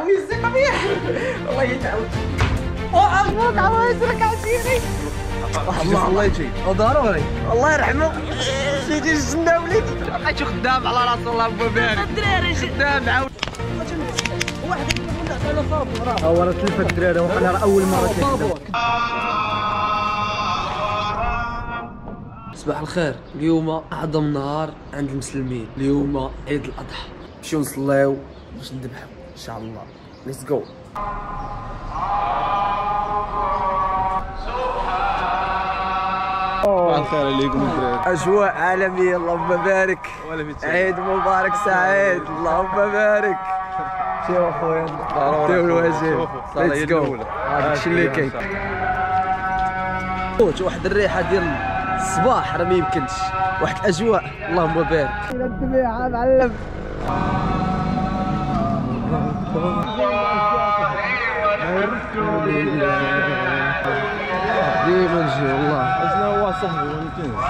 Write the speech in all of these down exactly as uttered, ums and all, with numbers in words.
عويزك قبيح والله يتعود وأبوك عويزك عسيري الله الله يجي ضروري الله يرحمه سيدي الجنة وليدي لقيتو خدام على راس الله مبارك الدراري خدام عاود واحد انا صابو راه هو راه تلفى الدراري وقالها راه اول مره كيخدم. صباح الخير، اليوم اعظم نهار عند المسلمين، اليوم عيد الاضحى، نمشيو نصليو باش نذبحو ان شاء الله. ليتس جو. صباح الخير عليكم الدراري. اجواء عالميه اللهم بارك. عيد مبارك سعيد اللهم بارك. شوف اخويا ديروا الواجب. ليتس جو. هادشي اللي كاين. واحد الريحه ديال الصباح راه ما يمكنش، واحد الاجواء اللهم بارك. الى الذبيحه معلم. ديما نجي والله. شنو هو صاحبي ما يمكنش.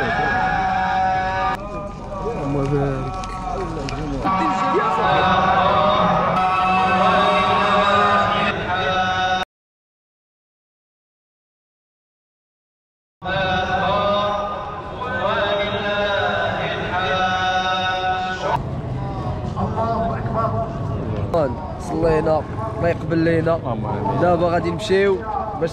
اللهم بارك. صلينا الله يقبل لينا، دابا غادي نمشيو باش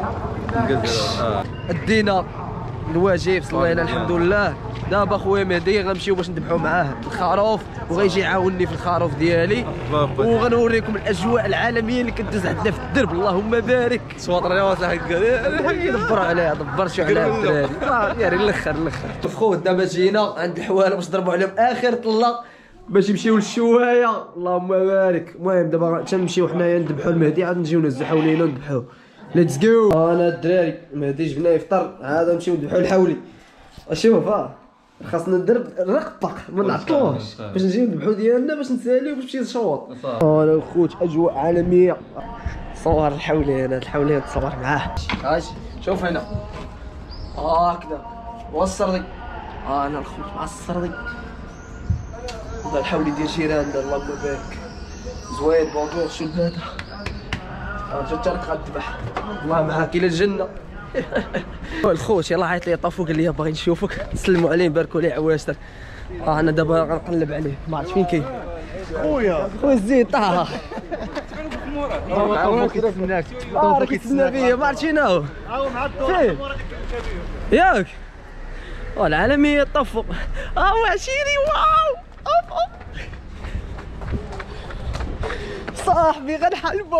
ادينا الواجب، صلينا الحمد لله. دابا خويا مهدي غنمشيو باش نذبحو معاه الخروف، وغيجي يعاونني في الخروف ديالي، وغنوريكم الاجواء العالميه اللي كدوز عندنا في الدرب. اللهم بارك. صوت الرياض دبروا عليها، دبر شو عليها الدراري يا ري الاخر الاخر. شوف خوت دابا جينا عند الحواله باش نضربوا عليهم اخر طله باش يمشيو للشوايه. اللهم بارك. المهم دابا تنمشيو حنايا نذبحوا المهدي، عاد نجيو نزحوا لينا نذبحوه. ليتس جو. انا الدراري المهدي جبنا يفطر، عاد نمشيو نذبحوا الحولي. شوف ها خاصنا ندير رقبق ما نعطلوش باش نجيو نذبحوا ديالنا باش نساليو باش يمشي يشوط. انا الخوت اجواء عالميه. صور الحولي، انا الحولي نتصور معاه. هاش شوف هنا هكذا والسردي. ها انا الخوت مع السردي. هذا الحولي ديال جيراننا اللهم بارك. زوين بونجور. شو هذا؟ رجع ترك غتذبح الله معاك الى الجنه. الخوت يلاه عيط لي طافو قال لي باغي نشوفك، نسلموا عليه نباركوا ليه عواشر. اه انا دابا غنقلب عليه ما عرفت فين كاين خويا. خويا الزيت طه هو كيتسناك كيتسنى فيا ما عرفت شنو فين ياك. العالميه طفو. ها هو عشيري. واو اوف اوف صاحبي غنحلبو.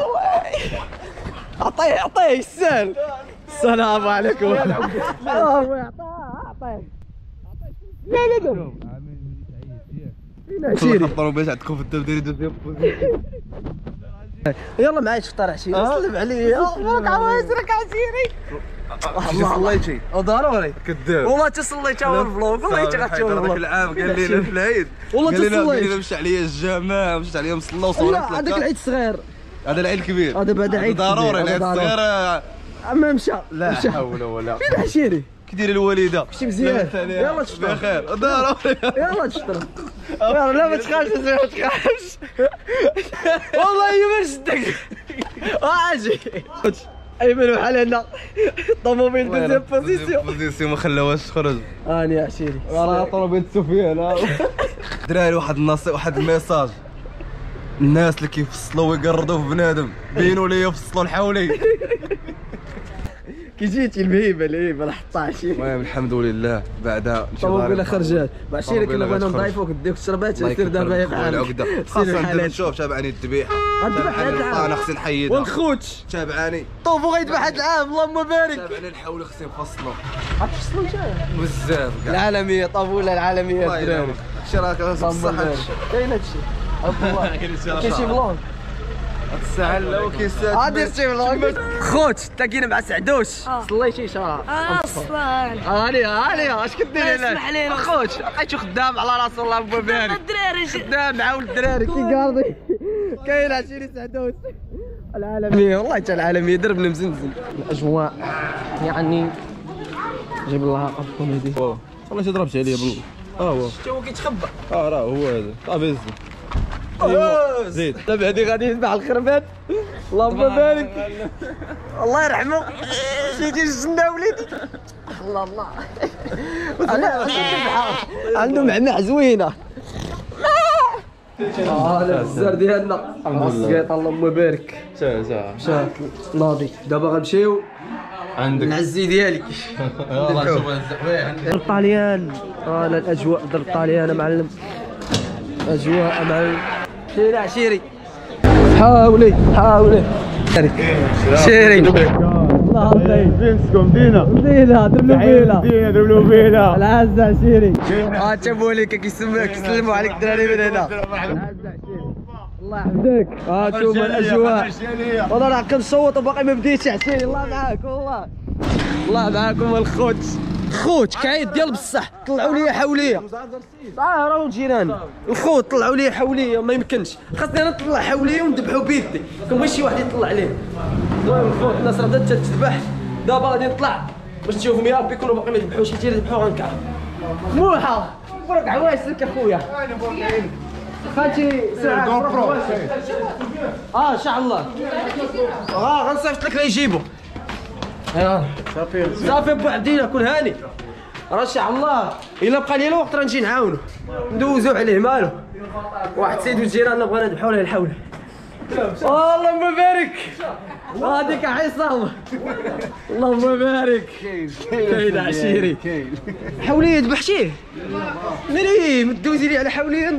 عطيه عطيه يسال. السلام عليكم. اه عطيه عطيه لا لا لا فين عشيري؟ خطروا باش عندكم في الدرب ديري دوزيام بوزيسيون. يلا معايا تفطر عشيري. سلم عليا. مبروك عواشرك عشيري. الله الله يجي ضروري كذاب والله. تصليت اول فلوق والله تغتشوف هذاك العام قال لنا في العيد والله تصليت. قال لنا مشى عليا الجامع مشى عليا مصلى وصورت لك. هذاك العيد الصغير، هذا العيد الكبير. هذا بعد عيد ضروري العيد الصغير ما مشى. لا حول ولا فين عشيري؟ كي داير الوالده؟ ماشي مزيان. يلا تشطر بخير ضروري. يلا تشطر. لا ما تخافش ما تخافش والله ما شدك. اجي ايمن بحال هنا الطوموبيل دوزيام بوزيسيون. بوزيسيون ما خلاوهاش تخرج. اني عشيري راه طوموبيل سفيان. دراري واحد النصيحه واحد الميساج، الناس اللي كيفصلوا ويقردوا في بنادم بينوا لي يفصلوا الحولي. كي جيتي البهيمه الهيبه راه حطها شي. المهم الحمد لله بعدها الطوموبيله خرجات. مع عشيري كنا بغينا نضيفوك نديوك الشربات سير دابا يا بحال العقده. خاصنا نشوف تابعني الذبيحه. الذبح هذا العام انا خصني نحيدها. والخوت تابعاني طوفو غيذبح هذا العام اللهم بارك. تابعني الحول خصني نفصلوا. غتفصلوا نتايا بزاف كاع العالميه طافوله العالميه الدراري. شي راك صح كاين هادشي كاين شي بلون الساعه لا كاين الساعه غادي شي بلون. خوت تلاقينا مع سعدوش. صليتي شرا اصلا هاني هاني اش كدير هنا خوت؟ لقيتو خدام على راسو الله مبارك. الدراري خدام معاون الدراري كي قارضي. كاين عشيري سعدوش العالميه والله حتى العالميه دربنا مزنزن. الاجواء يعني جيب الله قبكم هذي والله شي ضربت عليا بال اه هو شتي هو كيتخبى. اه راه هو هذا صافي. ايوا زيد. دابا هادي غادي يذبح الخربان. اللهم بارك. الله يرحمه. جيتي الجنة وليدي. الله الله. عنده معمع زوينة. اه هذا الزر ديالنا. السكيط اللهم بارك. شا شا. مشات ناضي. دابا غنمشيو عندك العزي ديالي. يلاه نشوف الزحويه عندك. الطاليان. انا الاجواء ديال الطاليان معلم. اجواء معلم. شيري عشيري. حاولي حاولي. شيري. الله يرضيك. فينسكم دينا دينا دربلو بيلا. دينا دربلو بيلا. العزة عشيري. اه تشوفوا لي كيسلموا عليك الدراري من هنا. الله يحفظك. اه شوف الاجواء. والله راه كنصوت وباقي ما بديتش عشيري. الله معاك والله. الله معاكم الخوت. خوت كعيد ديال بصح طلعوا لي حوليه. اه راهو جيران الخوت طلعوا لي حوليه ما يمكنش. خاصني انا نطلع حوليه وندبحوا بيدي. كنبغي شي واحد يطلع عليه. المهم الخوت الناس راه بدات تذبح. دابا غادي نطلع باش تشوفهم يا ربي يكونوا باقي ما ذبحوش. حيت الا ذبحوا غنكع. موحه برك عوايسك اخويا. خالتي ساعه اه ان شاء الله. اه غنصيفط لك لا يجيبوا. صافي صافي بوحدينا كون هاني. راه ان شاء الله الا بقى لي الوقت راه نجي نعاونو ندوزو عليه مالو. واحد سيد جيراننا بغانا نذبحو له الحول. اللهم بارك. هذيك عصام. اللهم بارك. كاين عشيري. حوليه ذبحتيه؟ مريم دوزي لي على حوليه.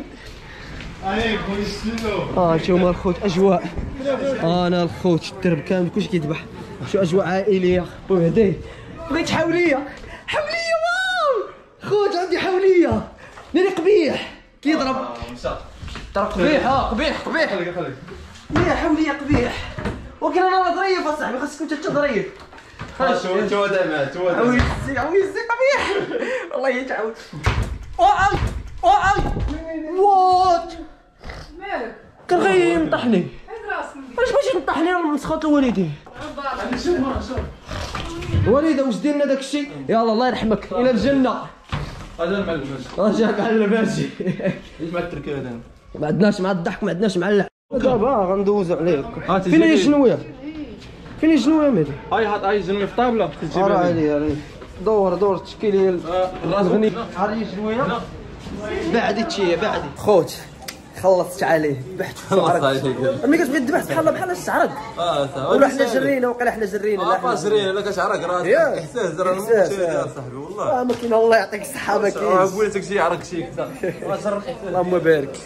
اه نتوما الخوت اجواء. انا الخوت الدرب كامل كلشي كيذبح. شو اجواء عائليه. بوحدي بغيت حوليه. حوليه واو خوت عندي حوليه. ناري قبيح كيضرب. ترى قبيح. اه قبيح قبيح. خليك خليك. لا حوليه قبيح. ولكن انا ظريف اصاحبي خاصك انت تظريف. شو انت ودع معاه تو ودع. عويسي عويسي قبيح. والله يتعود. واي واي وات مالك كان غير ينطحني. علاش بغيتي تنطحني؟ راه مسخوط لوالدي. والده واش ديرنا داك الشيء؟ يلا الله يرحمك الى الجنه. هذا المعلم اش جاك معلم ماشي. ايش مع التركيه هذا؟ ما عندناش مع الضحك ما عندناش مع اللعب. دابا غندوزو عليك. فين هي شنويه؟ فين هي شنويه مهدي؟ هاي حط هاي جنبي في طابله تجيب راه علي علي دور دور التشكيل الغني. هذه شنويه؟ بعدي تشي بعدي خوت خلصت عليه ذبحت ملي كتبغي تذبح بحال بحال الشعرك. اه صافي ولا حنا جرينا وقيلا حنا جرينا. اه با جرينا لا كتعرق راه احساس راه المشكل ديال صاحبي والله. اه ما كاين الله يعطيك الصحه ما كاينش. راه قلت لك شي عرق شي كذا راه جر الاحساس. اللهم بارك.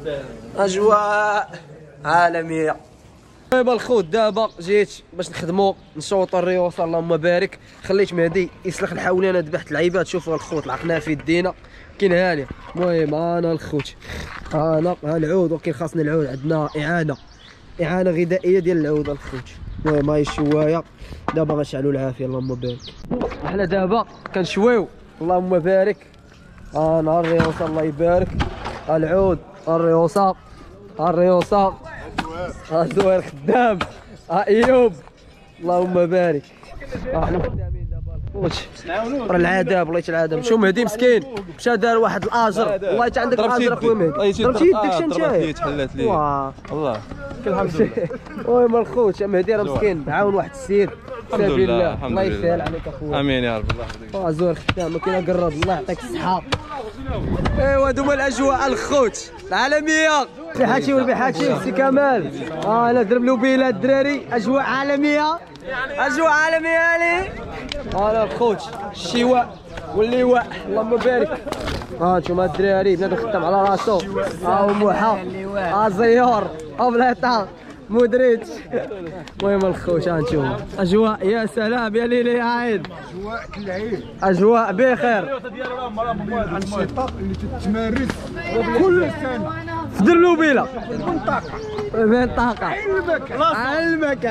اجواء عالميه. طيب الخوت دابا جيت باش نخدموا نشوطوا الريوسه. اللهم بارك. خليت مهدي يسلخ الحولي. انا ذبحت العيبات. شوفوا الخوت العقنا في يدينا كاين هانيه. المهم انا الخوت انا غنعود ولكن خاصني العود. عندنا اعانه اعانه غذائيه ديال العود الخوت. المهم هاي الشوايه دابا غنشعلوا العافيه. اللهم بارك. احنا دابا كنشويو. اللهم بارك. انا الريوسه الله يبارك. العود الريوسه الريوسه الزوير خدام. ايوب اللهم بارك. احنا خدامين دابا الخوت. راه العذاب والله العذاب. شوف مهدي مسكين مشى دار واحد الاجر. والله انت عندك الاجر اخويا مهدي. ضربتي يدك شنو نتايا؟ تحلات لي والله الحمد لله. المهم الخوت مهدي راه مسكين عاون واحد السيد. الحمد لله الله يسهل عليك اخويا. امين يا رب. الله يحفظك. اه زوير خدام ما كاين قرب. الله يعطيك الصحه. ايوا هذوما الاجواء الخوت العالميه. بحاتي والبحاتي سي كمال. اه انا درب له بيلا الدراري. اجواء عالميه اجواء عالميه لي. انا الخوت الشواء واللواء. اللهم بارك. اه نتوما الدراري بنادم خدام على راسو. اه موحه اه زيور ابلاطه مودريتش. المهم الخوت ها نتوما اجواء يا سلام يا ليلي يا عيد. اجواء كل عيد. اجواء بخير. الانشطه اللي تتمارس كل سنه في درلوبيله المنطقه المنطقه علمك علمك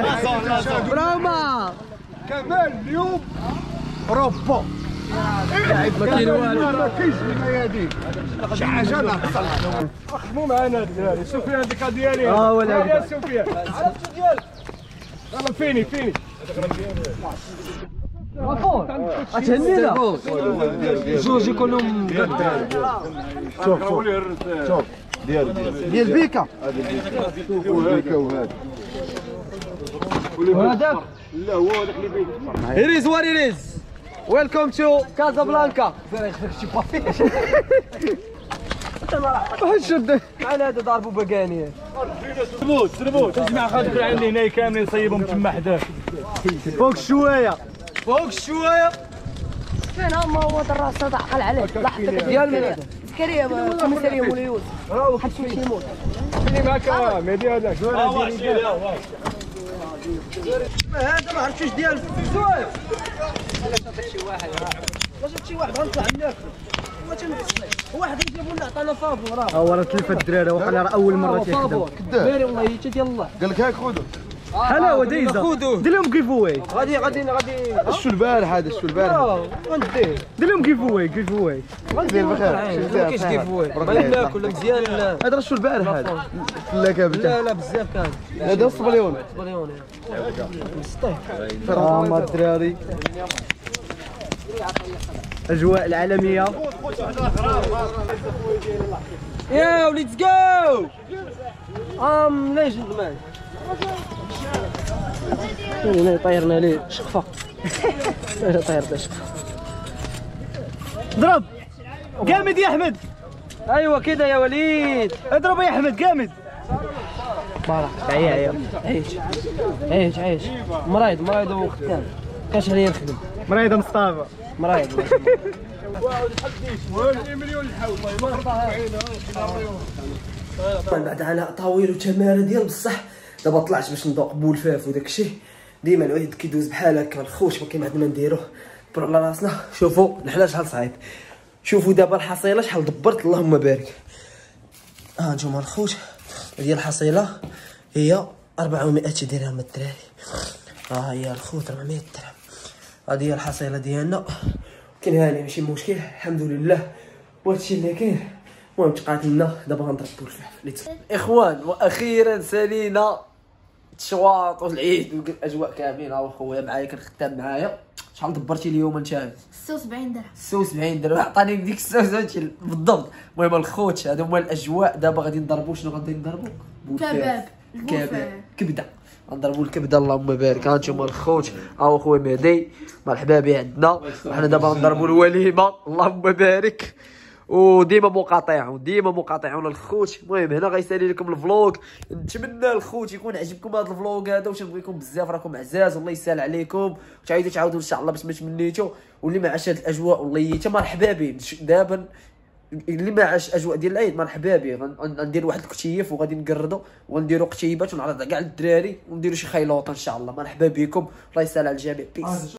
بروما كمال اليوم اوروبا. ما كاين والو. ما كاينش الميادين شي حاجه ناقصه. خدموا معنا الدراري. سفيان ديك ديالي. اه ولا يا سفيان عرفتو ديالك. يلا فيني فيني وفور اتهنينا جوج يكونوا شوف شوف شوف ديال ديال ديال بيكا وهذا وهذا وهذاك لا هو هذاك اللي بين إريز وار إريز ويلكم تو كازابلانكا شد معنا هذا ضاربو باكاني تربوت تربوت تجمع خاطر عندي هنا كاملين نصيبهم تما حداه فوق شويه فوق شويه فين هما هو الراس تعقل عليه لاحظتك ديال من زكريا كوميساريه مولا يوسف راه حد شي يموت اللي معك مهدي هذاك ها واحد هذا ما عرفتش ديال زوين شي واحد واش شي واحد غنطلع ناكل واش واحد يجيبوا لنا عطانا فافور راه هو راه تلفت الدراري وحنا راه اول مره فافور كداب والله حتى ديال الله قال لك هاك خذوا حلاوه دايزه دير لهم كيف هو غادي غادي غادي شو البارح هذا شو البارح غندير دير لهم كيف هو كيف هو غندير بخير ما كاينش كيف هو بغينا ناكل مزيان لا هذا شو البارح هذا لا كابتن لا لا بزاف كان هذا الصبليون صبريوني مسطيح اه ما الدراري اجواء العالميه ياو ليتس جو ام ليجند مان هنا طيرنا ليه شقفه طيرنا شقفه ضرب جامد يا احمد ايوه كده يا وليد اضرب يا احمد جامد بارك عيا عيا عيش عيش عيش مريض مريض وختام كاش عليا نخدم مريض مصطفى مريض من بعد عناء طويل وتمارين ديال بصح دابا طلعت باش نذوق بولفاف وداك الشيء ديما العيد كيدوز بحال هكا الخوت ما كاين ما عندنا نديروه برو على راسنا. شوفوا الحلا شحال صعيب، شوفوا دابا الحصيله شحال دبرت اللهم بارك. ها انتم الخوت ديال الحصيله هي أربعمائة درهم الدراري. ها هي الخوت أربعمائة درهم. هذه هي الحصيله ديالنا كاين هاني ماشي مشكل الحمد لله وهادشي اللي كاين. المهم تقاتلنا دابا غنضربوا الفحف. اخوان واخيرا سالينا التشواط والعيد والاجواء كاملين. ها خويا معايا كان خدام معايا. شحال دبرتي اليوم انت؟ ستة وسبعين درهم. ستة وسبعين درهم عطاني ديك ستة وسبعين بالضبط. المهم الخوت هادو هما الاجواء. دابا غادي نضربوا شنو غادي نضربوا؟ كباب كباب كبده غنضربوا الكبده اللهم بارك. ها انتم الخوت ها خويا مهدي مرحبا به عندنا. وحنا دابا غنضربوا الوليمه اللهم بارك. وديما مقاطعون ديما مقاطعون الخوت. المهم هنا غيسالي لكم الفلوق. نتمنى الخوت يكون عجبكم هذا الفلوق هذا وتنبغيكم بزاف راكم عزاز والله يسهل عليكم وتعاودوا تعاودوا ان شاء الله باش ما تمنيتوا. واللي ما عاش هاد الاجواء والله حتى مرحبا به. دابا اللي ما عاش اجواء ديال العيد مرحبا به. غندير واحد الكتيف وغادي نقردوا ونديروا قتيبات ونعرض كاع الدراري ونديروا شي خيلوطه ان شاء الله. مرحبا بكم الله يسهل على الجميع. بيس.